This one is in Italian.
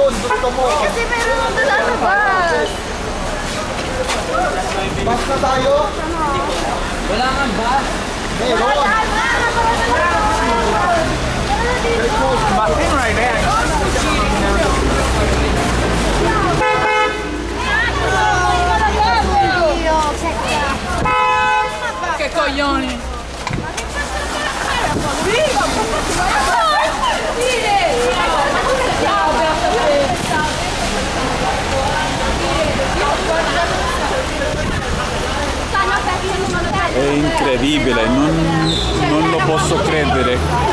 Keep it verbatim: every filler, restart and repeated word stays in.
doon, gusto mo. Kasi meron nung doon sa bus. Bus na tayo? Wala kang bus. Meron. Nothing right there. Che coglioni! È incredibile, non, non lo posso credere.